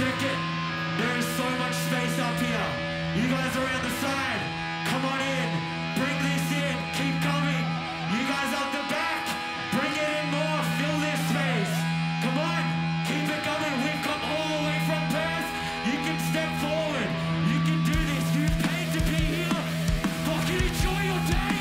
cricket. There is so much space up here. You guys around the side, come on in. Bring this in. Keep coming. You guys up the back, bring it in more. Fill this space. Come on. Keep it coming. We've come all the way from Perth. You can step forward. You can do this. You paid to be here. Fucking enjoy your day.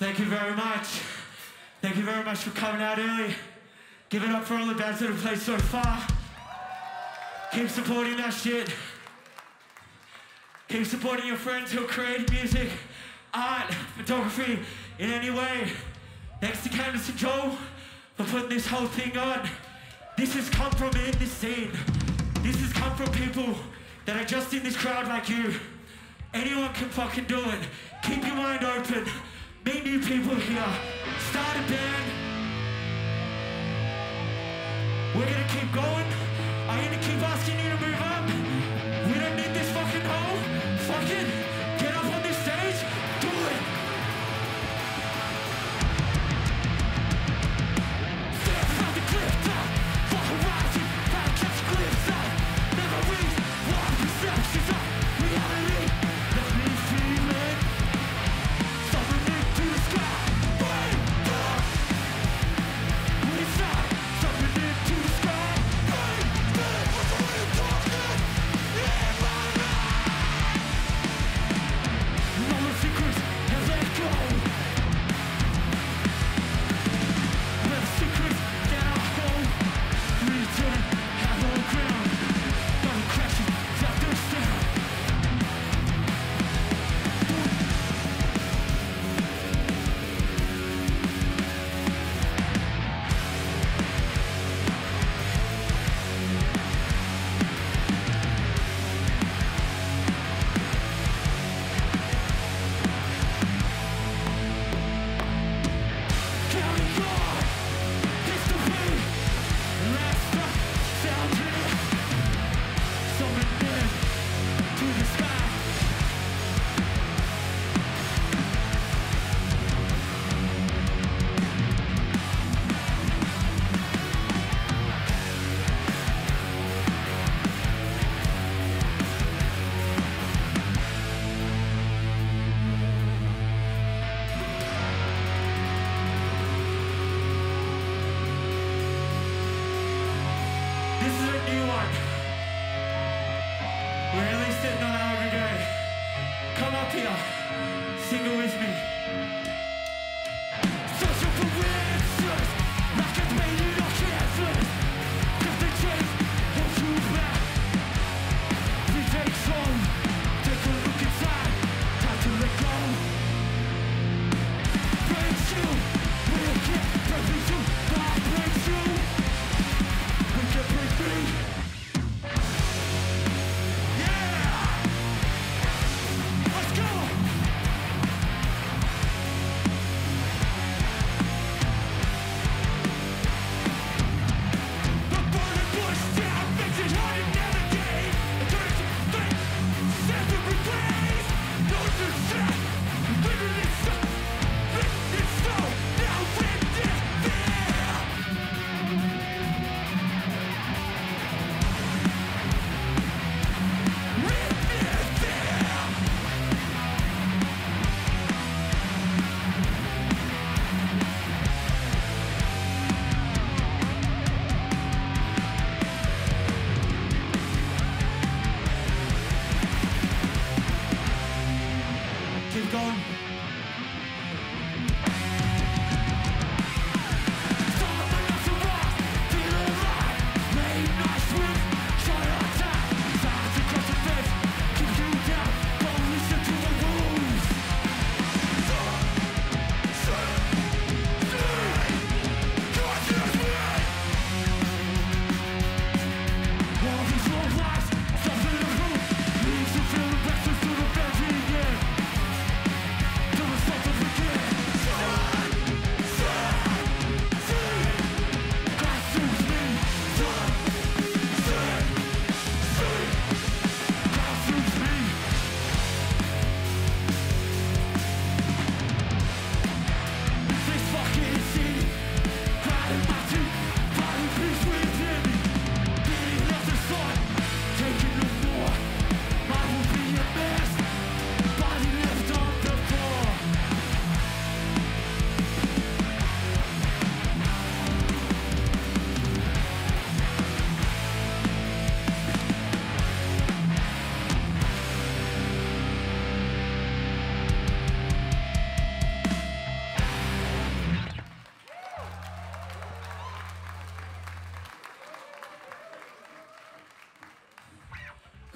Thank you very much. Thank you very much for coming out early. Give it up for all the bands that have played so far. Keep supporting that shit. Keep supporting your friends who are creating music, art, photography in any way. Thanks to Candace and Joel for putting this whole thing on. This has come from in this scene. This has come from people that are just in this crowd like you. Anyone can fucking do it. Keep your mind open. Meet new people here. Start a band. We're gonna keep going. I'm gonna keep asking you to move up. We don't need this fucking hole. Fucking get up on this stage. Do it. Step from the cliff top. For horizon. Gotta catch glimpse of memories. Warm perceptions of reality. Let me feel it. Something to the sky. Wake up. Inside. Something to the sky.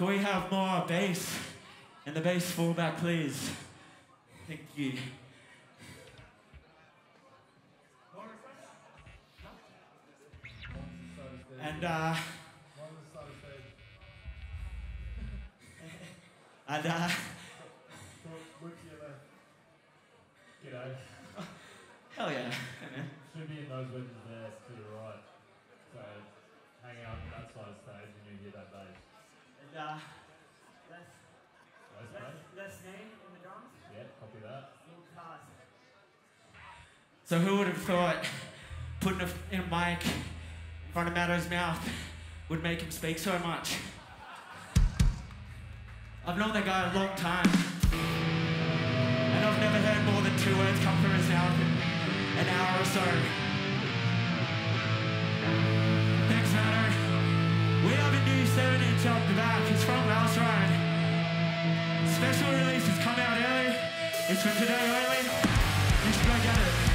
Can we have more bass? And the bass fullback, please. Thank you. And G'day. hell yeah. Should be in those wedges there to the right. So hang out on that side of stage and you hear that bass. And less name in the drums. Yeah, copy that. So who would have thought putting a mic in front of Matto's mouth would make him speak so much? I've known that guy a long time, and I've never heard more than 2 words come from his mouth in an hour or so. Thanks, Matto. We have a new 7-inch up the back. It's from Mouse Ride. Special release has come out early. It's from today only. You should go get it.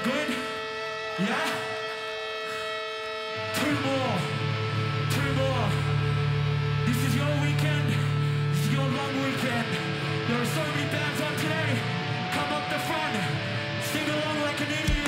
Good? Yeah? Two more. This is your weekend. This is your long weekend. There are so many bands on today. Come up the front. Sing along like an idiot.